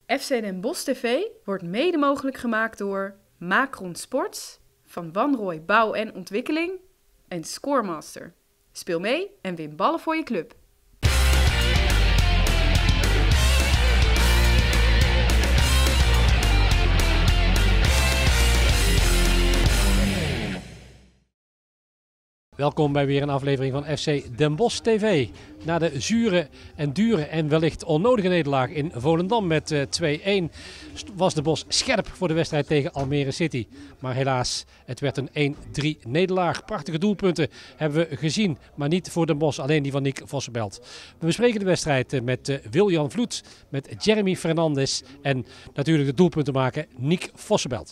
FC Den Bosch TV wordt mede mogelijk gemaakt door Macron Sports, Van Wanrooy Bouw en Ontwikkeling en Scoremaster. Speel mee en win ballen voor je club. Welkom bij weer een aflevering van FC Den Bosch TV. Na de zure en dure en wellicht onnodige nederlaag in Volendam met 2-1 was de Bosch scherp voor de wedstrijd tegen Almere City. Maar helaas, het werd een 1-3 nederlaag. Prachtige doelpunten hebben we gezien, maar niet voor Den Bosch, alleen die van Nick Vossenbelt. We bespreken de wedstrijd met Wiljan Vloed, met Jeremy Fernandes en natuurlijk de doelpuntenmaker Nick Vossenbelt.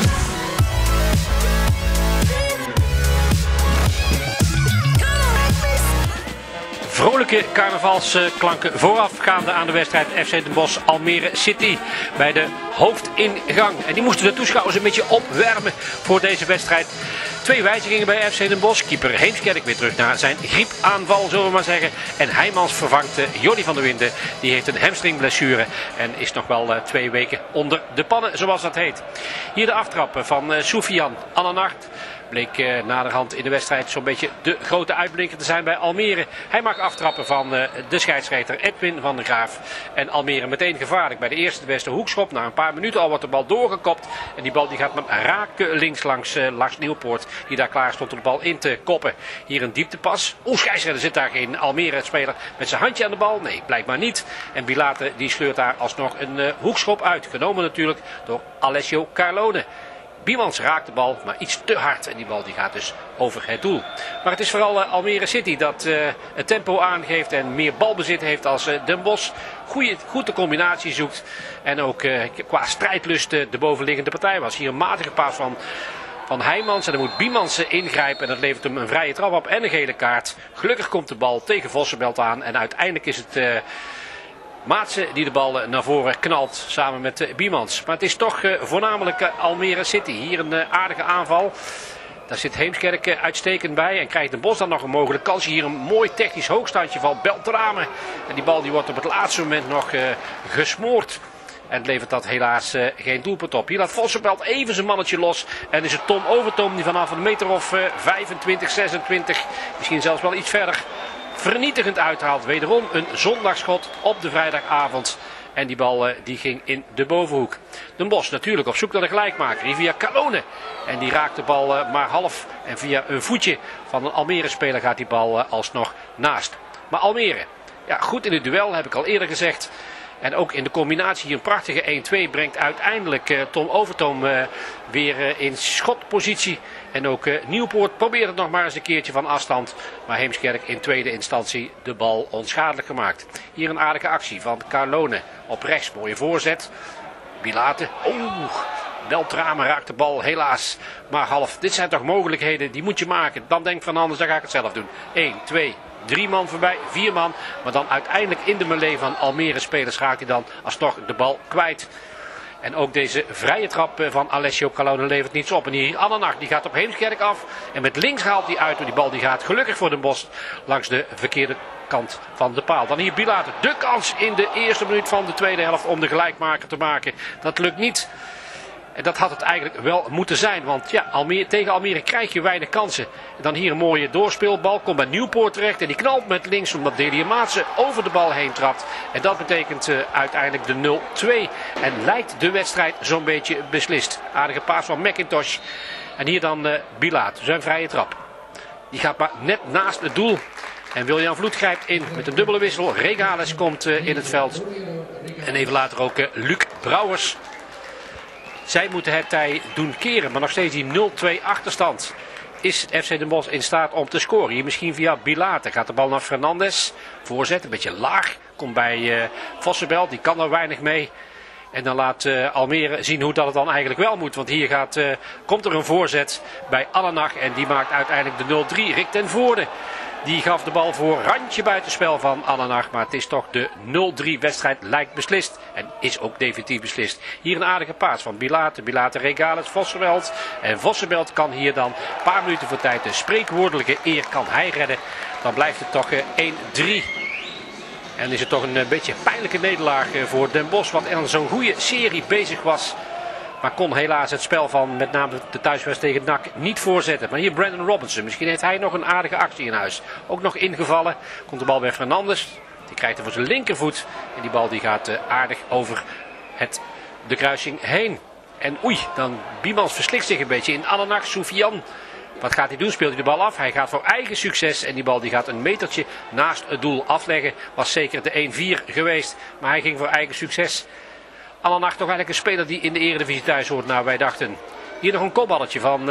Vrolijke carnavalsklanken voorafgaande aan de wedstrijd FC Den Bosch Almere City bij de hoofdingang. En die moesten de toeschouwers een beetje opwarmen voor deze wedstrijd. 2 wijzigingen bij FC Den Bosch. Keeper Heemskerk weer terug naar zijn griepaanval, zullen we maar zeggen. En Heijmans vervangt Jordi van der Winden. Die heeft een hamstringblessure en is nog wel 2 weken onder de pannen, zoals dat heet. Hier de aftrap van Soufiane Ananart. Bleek naderhand in de wedstrijd zo'n beetje de grote uitblinker te zijn bij Almere. Hij mag aftrappen van de scheidsrechter Edwin van der Graaf. En Almere meteen gevaarlijk bij de eerste de beste hoekschop. Na een paar minuten al wordt de bal doorgekopt. En die bal die gaat met raken links langs Lars Nieuwpoort. Die daar klaar stond om de bal in te koppen. Hier een dieptepas. Scheidsrechter zit daar geen Almere-speler met zijn handje aan de bal. Nee, blijkbaar niet. En Bilate die sleurt daar alsnog een hoekschop uit. Genomen natuurlijk door Alessio Carlone. Biemans raakt de bal, maar iets te hard. En die bal die gaat dus over het doel. Maar het is vooral Almere City dat het tempo aangeeft en meer balbezit heeft als Den Bosch. Goed de combinatie zoekt. En ook qua strijdlust de bovenliggende partij was. Hier een matige paas van Heijmans. En dan moet Biemans ingrijpen. En dat levert hem een vrije trap op en een gele kaart. Gelukkig komt de bal tegen Vossenbelt aan. En uiteindelijk is het Maatsen die de bal naar voren knalt samen met Biemans. Maar het is toch voornamelijk Almere City. Hier een aardige aanval. Daar zit Heemskerk uitstekend bij. En krijgt Den Bosch dan nog een mogelijke kans. Hier een mooi technisch hoogstandje van Beltrame. En die bal die wordt op het laatste moment nog gesmoord. En levert dat helaas geen doelpunt op. Hier laat Vossenbelt even zijn mannetje los. En is het Tom Overtoom die vanaf een meter of 25, 26, misschien zelfs wel iets verder, vernietigend uithaalt. Wederom een zondagschot op de vrijdagavond. En die bal die ging in de bovenhoek. Den Bosch natuurlijk op zoek naar de gelijkmaker. Hier via Carlone. En die raakt de bal maar half. En via een voetje van een Almere-speler gaat die bal alsnog naast. Maar Almere, ja, goed in het duel, heb ik al eerder gezegd. En ook in de combinatie hier een prachtige 1-2 brengt uiteindelijk Tom Overtoom weer in schotpositie. En ook Nieuwpoort probeert het nog maar eens een keertje van afstand. Maar Heemskerk in tweede instantie de bal onschadelijk gemaakt. Hier een aardige actie van Carlone op rechts. Mooie voorzet. Bilate. Beltrame raakt de bal helaas maar half. Dit zijn toch mogelijkheden, die moet je maken. Dan denkt Van Anders, dan ga ik het zelf doen. 1, 2, 3 man voorbij, 4 man. Maar dan uiteindelijk in de melee van Almere spelers raakt hij dan alsnog de bal kwijt. En ook deze vrije trap van Alessio Carlone levert niets op. En hier Ananach, die gaat op Heemskerk af. En met links haalt hij uit. En die bal die gaat gelukkig voor Den Bosch langs de verkeerde kant van de paal. Dan hier Bilate. De kans in de eerste minuut van de tweede helft om de gelijkmaker te maken. Dat lukt niet. En dat had het eigenlijk wel moeten zijn. Want ja, tegen Almere krijg je weinig kansen. En dan hier een mooie doorspeelbal. Komt bij Nieuwpoort terecht. En die knalt met links omdat Delia Maatsen over de bal heen trapt. En dat betekent uiteindelijk de 0-2. En lijkt de wedstrijd zo'n beetje beslist. Aardige paas van McIntosh. En hier dan Bilaat. Zijn vrije trap. Die gaat maar net naast het doel. En Wiljan Vloed grijpt in met een dubbele wissel. Regales komt in het veld. En even later ook Luc Brouwers. Zij moeten het tij doen keren, maar nog steeds die 0-2 achterstand. Is FC Den Bosch in staat om te scoren? Hier misschien via Bilate. Gaat de bal naar Fernandes. Voorzet, een beetje laag. Komt bij Vossenbelt, die kan er weinig mee. En dan laat Almere zien hoe dat het dan eigenlijk wel moet. Want hier komt er een voorzet bij Ananach. En die maakt uiteindelijk de 0-3. Rick ten Voorde. Die gaf de bal voor randje buitenspel van Ananach. Maar het is toch de 0-3 wedstrijd lijkt beslist. En is ook definitief beslist. Hier een aardige paas van Bilate. Bilate Regales, Vossenbelt. En Vossenbelt kan hier dan een paar minuten voor tijd de spreekwoordelijke eer kan hij redden. Dan blijft het toch 1-3. En is het toch een beetje pijnlijke nederlaag voor Den Bosch. Wat er zo'n goede serie bezig was. Maar kon helaas het spel van met name de thuiswedstrijd tegen NAC niet voorzetten. Maar hier Brandon Robinson. Misschien heeft hij nog een aardige actie in huis. Ook nog ingevallen. Komt de bal bij Fernandes. Die krijgt er voor zijn linkervoet. En die bal die gaat aardig over de kruising heen. En oei, dan Biemans verslikt zich een beetje in Alanak. Soufiane. Wat gaat hij doen? Speelt hij de bal af? Hij gaat voor eigen succes. En die bal die gaat een metertje naast het doel afleggen. Was zeker de 1-4 geweest. Maar hij ging voor eigen succes. Alanak toch eigenlijk een speler die in de Eredivisie thuis hoort. Nou, wij dachten. Hier nog een kopballetje van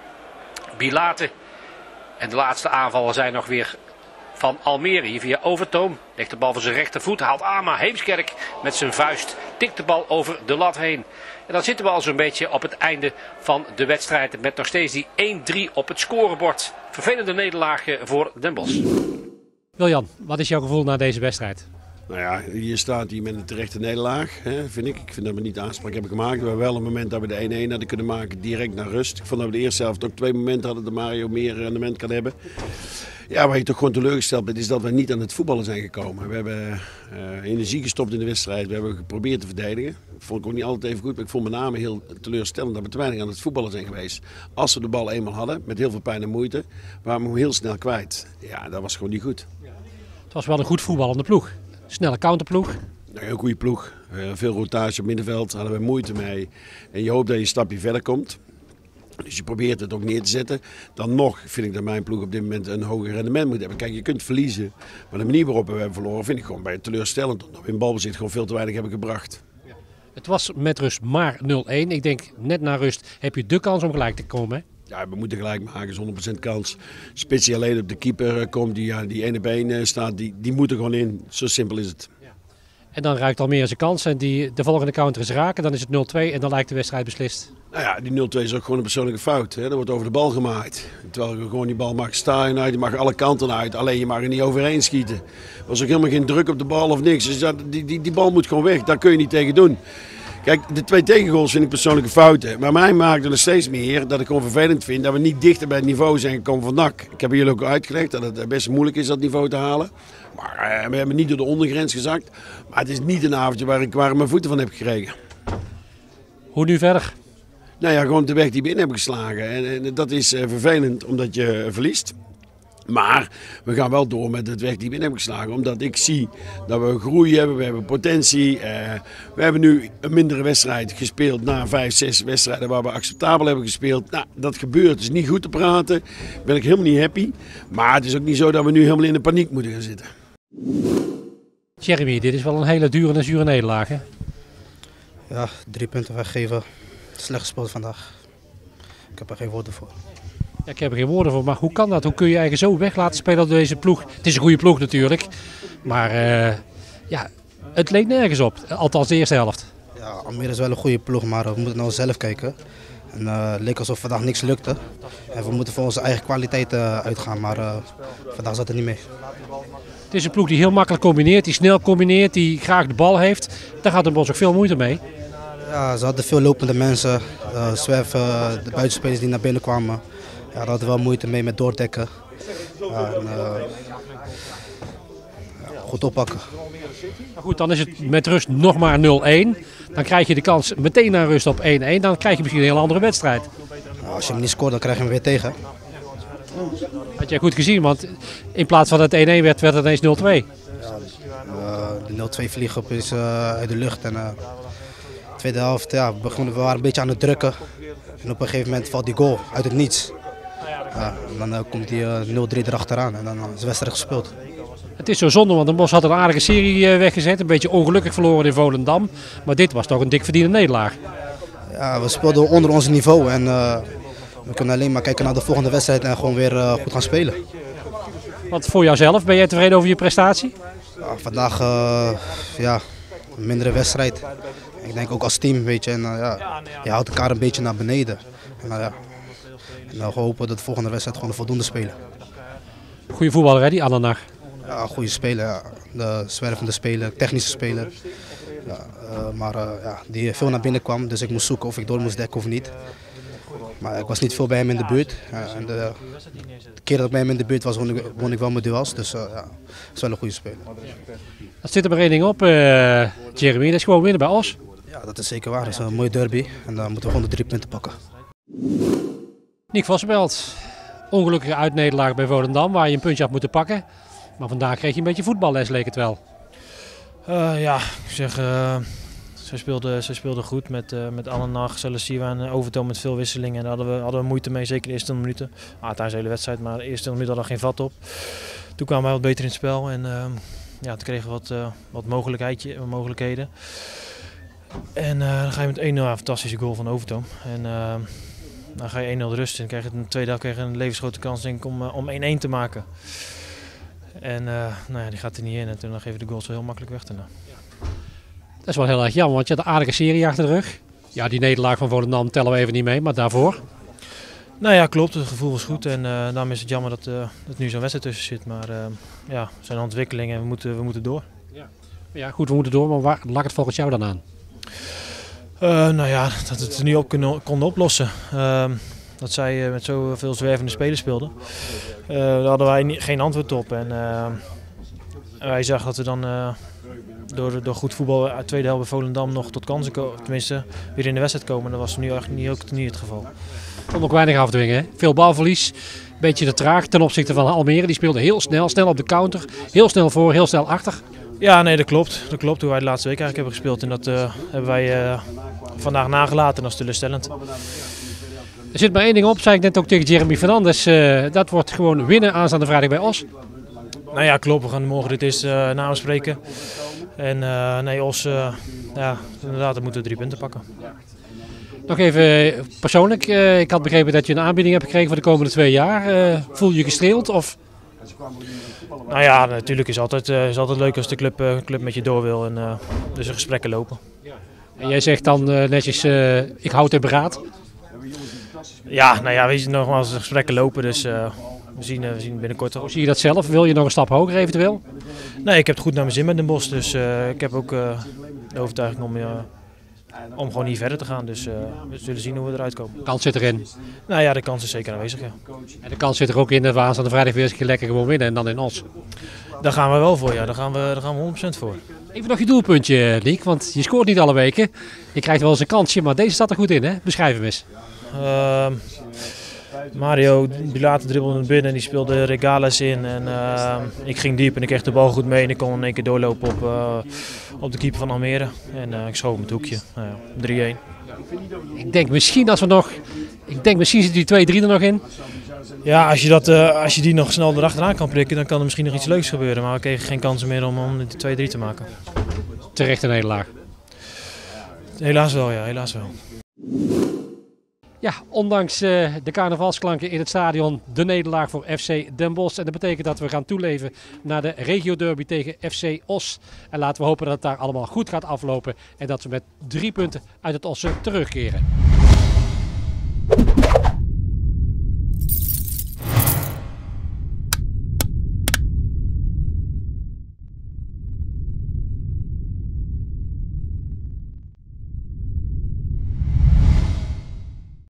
Bilate. En de laatste aanvallen zijn nog weer van Almere. Hier via Overtoom. Legt de bal voor zijn rechtervoet. Haalt Ama Heemskerk met zijn vuist. Tikt de bal over de lat heen. En dan zitten we al zo'n beetje op het einde van de wedstrijd. Met nog steeds die 1-3 op het scorebord. Vervelende nederlaag voor Den Bosch. Wiljan, wat is jouw gevoel na deze wedstrijd? Nou ja, hier staat hij met een terechte nederlaag, vind ik. Ik vind dat we niet aanspraak hebben gemaakt. We hebben wel een moment dat we de 1-1 hadden kunnen maken direct naar rust. Ik vond dat we de eerste helft ook 2 momenten hadden dat Mario meer rendement kan hebben. Ja, waar je toch gewoon teleurgesteld bent, is dat we niet aan het voetballen zijn gekomen. We hebben energie gestopt in de wedstrijd. We hebben geprobeerd te verdedigen. Dat vond ik ook niet altijd even goed, maar ik vond met name heel teleurstellend dat we te weinig aan het voetballen zijn geweest. Als we de bal eenmaal hadden, met heel veel pijn en moeite, waren we hem heel snel kwijt. Ja, dat was gewoon niet goed. Het was wel een goed voetballende ploeg. Snelle counterploeg. Ja, een goede ploeg. Veel rotatie op middenveld, daar hadden we moeite mee. En je hoopt dat je een stapje verder komt. Dus je probeert het ook neer te zetten. Dan nog vind ik dat mijn ploeg op dit moment een hoger rendement moet hebben. Kijk, je kunt verliezen. Maar de manier waarop we hebben verloren vind ik gewoon bij teleurstellend. Omdat we in balbezit gewoon veel te weinig hebben gebracht. Het was met rust maar 0-1. Ik denk net na rust heb je de kans om gelijk te komen. Hè? Ja, we moeten gelijk maken, is 100% kans. Spits die alleen op de keeper komt, die 1 op 1 staat, die moet er gewoon in. Zo simpel is het. En dan ruikt Almere zijn kans en de volgende counter is raken. Dan is het 0-2 en dan lijkt de wedstrijd beslist. Nou ja, die 0-2 is ook gewoon een persoonlijke fout. Hè. Er wordt over de bal gemaaid. Terwijl je gewoon die bal mag staan uit, je mag alle kanten uit. Alleen je mag er niet overheen schieten. Er was ook helemaal geen druk op de bal of niks. Dus die bal moet gewoon weg, daar kun je niet tegen doen. Kijk, de 2 tegengoals vind ik persoonlijke fouten. Maar mij maakt er nog steeds meer dat ik gewoon vervelend vind dat we niet dichter bij het niveau zijn gekomen van NAC. Ik heb jullie ook uitgelegd dat het best moeilijk is dat niveau te halen. Maar we hebben niet door de ondergrens gezakt. Maar het is niet een avondje waar ik mijn voeten van heb gekregen. Hoe nu verder? Nou ja, gewoon de weg die we in hebben geslagen. En dat is vervelend omdat je verliest. Maar we gaan wel door met het weg die we in hebben geslagen. Omdat ik zie dat we groei hebben, we hebben potentie. We hebben nu een mindere wedstrijd gespeeld na 5, 6 wedstrijden waar we acceptabel hebben gespeeld. Nou, dat gebeurt. Het is niet goed te praten. Daar ben ik helemaal niet happy. Maar het is ook niet zo dat we nu helemaal in de paniek moeten gaan zitten. Jeremy, dit is wel een hele dure en zure nederlaag, hè? Ja, 3 punten weggeven. Slecht gespeeld vandaag. Ik heb er geen woorden voor. Ja, ik heb er geen woorden voor, maar hoe kan dat? Hoe kun je eigenlijk zo weg laten spelen door deze ploeg? Het is een goede ploeg natuurlijk, maar ja, het leek nergens op. Althans de eerste helft. Ja, Almere is wel een goede ploeg, maar we moeten nou zelf kijken. En, het leek alsof vandaag niks lukte. En we moeten voor onze eigen kwaliteit uitgaan, maar vandaag zat het niet mee. Het is een ploeg die heel makkelijk combineert, die snel combineert, die graag de bal heeft. Daar gaat Den Bosch ook veel moeite mee. Ja, ze hadden veel lopende mensen, Zwerf, de buitenspelers die naar binnen kwamen. Ja, daar hadden we wel moeite mee met doordekken. Ja, en, goed oppakken. Maar goed, dan is het met rust nog maar 0-1. Dan krijg je de kans meteen naar rust op 1-1. Dan krijg je misschien een heel andere wedstrijd. Ja, als je hem niet scoort, dan krijg je hem weer tegen. Had jij goed gezien, want in plaats van dat het 1-1 werd het ineens 0-2. Ja, de 0-2 vliegen op is uit de lucht. En de tweede helft, ja, we waren een beetje aan het drukken. En op een gegeven moment valt die goal uit het niets. Ja, en dan komt die 0-3 erachteraan en dan is de wedstrijd gespeeld. Het is zo zonde, want Den Bosch had een aardige serie weggezet. Een beetje ongelukkig verloren in Volendam. Maar dit was toch een dik verdiende nederlaag. Ja, we speelden onder ons niveau en we kunnen alleen maar kijken naar de volgende wedstrijd en gewoon weer goed gaan spelen. Want voor jouzelf, ben jij tevreden over je prestatie? Ja, vandaag ja, een mindere wedstrijd. Ik denk ook als team, weet je, en, ja, je houdt elkaar een beetje naar beneden. En, ja. En dan hopen dat de volgende wedstrijd gewoon een voldoende spelen. Goeie voetballer hè, die Alanar. Ja, goede speler, ja. De zwervende speler, technische speler. Ja, maar ja, die veel naar binnen kwam, dus ik moest zoeken of ik door moest dekken of niet. Maar ik was niet veel bij hem in de buurt. En de keer dat ik bij hem in de buurt was, won ik wel mijn duels. Dus ja, dat is wel een goede speler. Dat zit er maar één ding op, Jeremy. Dat is gewoon winnen bij Os. Ja, dat is zeker waar. Dat is een mooie derby. En dan moeten we gewoon de 3 punten pakken. Nick Vossenbelt. Ongelukkige uitnederlaag bij Volendam, waar je een puntje had moeten pakken. Maar vandaag kreeg je een beetje voetballes, leek het wel. Ja, ik zeg, ze speelden goed met Annenag, Celestia en Overtoom met veel wisselingen. En daar hadden we moeite mee, zeker de eerste 20 minuten. Tijdens de hele wedstrijd, maar de eerste 20 minuten hadden we geen vat op. Toen kwamen wij wat beter in het spel en ja, toen kregen we wat mogelijkheden. En dan ga je met 1-0, een fantastische goal van Overtoom. En dan ga je 1-0 de rust in. In de tweede helft kreeg je een levensgrote kans denk ik, om 1-1 te maken. En nou ja, die gaat er niet in en toen geven we de goals wel heel makkelijk weg daarna. Dat is wel heel erg jammer, want je had een aardige serie achter de rug. Ja, die nederlaag van Volendam tellen we even niet mee, maar daarvoor? Nou ja, klopt. Het gevoel was goed en daarom is het jammer dat nu zo'n wedstrijd tussen zit. Maar ja, het zijn ontwikkelingen en we moeten door. Ja, goed, we moeten door, maar waar lag het volgens jou dan aan? Nou ja, dat we het er niet op konden oplossen. Dat zij met zoveel zwervende spelers speelden. Daar hadden wij geen antwoord op. En wij zagen dat we dan door goed voetbal uit de tweede helft bij Volendam nog tot kansen komen. Tenminste, weer in de wedstrijd komen. Dat was nu echt niet het geval. Kon ook weinig afdwingen, hè? Veel balverlies. Beetje te traag ten opzichte van Almere. Die speelde heel snel op de counter. Heel snel voor, heel snel achter. Ja, nee, dat klopt. Dat klopt hoe wij de laatste week eigenlijk hebben gespeeld. En dat hebben wij vandaag nagelaten. Dat is teleurstellend. Er zit maar één ding op, zei ik net ook tegen Jeremy Fernandes. Dat wordt gewoon winnen aanstaande vrijdag bij Os. Nou ja, klopt. We gaan morgen dit eens nabespreken. En nee, Os, ja, inderdaad, we moeten 3 punten pakken. Nog even persoonlijk. Ik had begrepen dat je een aanbieding hebt gekregen voor de komende 2 jaar. Voel je je gestreeld? Of? Nou ja, natuurlijk is het altijd leuk als de club met je door wil. En dus de gesprekken lopen. En jij zegt dan netjes, ik houd in beraad. Ja, nou ja, weet je, nogmaals, de gesprekken lopen, dus we zien binnenkort. Hoe zie je dat zelf? Wil je nog een stap hoger eventueel? Nee, ik heb het goed naar mijn zin met Den Bosch, dus ik heb ook de overtuiging om gewoon hier verder te gaan. Dus we zullen zien hoe we eruit komen. De kans zit erin. Nou ja, de kans is zeker aanwezig, ja. En de kans zit er ook in dat we aanstaande vrijdag weer eens lekker gewoon winnen en dan in Os. Daar gaan we wel voor, ja. Daar gaan we 100% voor. Even nog je doelpuntje, Liek, want je scoort niet alle weken. Je krijgt wel eens een kansje, maar deze staat er goed in, hè? Beschrijf hem eens. Mario, die later dribbelde naar binnen en die speelde Regales in. En ik ging diep en ik kreeg de bal goed mee en ik kon in één keer doorlopen op de keeper van Almere. En ik schoot hem het hoekje. 3-1. Ik denk misschien zit die 2-3 er nog in. Ja, als je die nog snel erachteraan kan prikken, dan kan er misschien nog iets leuks gebeuren. Maar we kregen geen kansen meer om die 2-3 te maken. Terecht een nederlaag. Helaas wel, ja. Helaas wel. Ja, ondanks de carnavalsklanken in het stadion, de nederlaag voor FC Den Bosch. En dat betekent dat we gaan toeleven naar de regio-derby tegen FC Os. En laten we hopen dat het daar allemaal goed gaat aflopen. En dat we met 3 punten uit het Ossen terugkeren.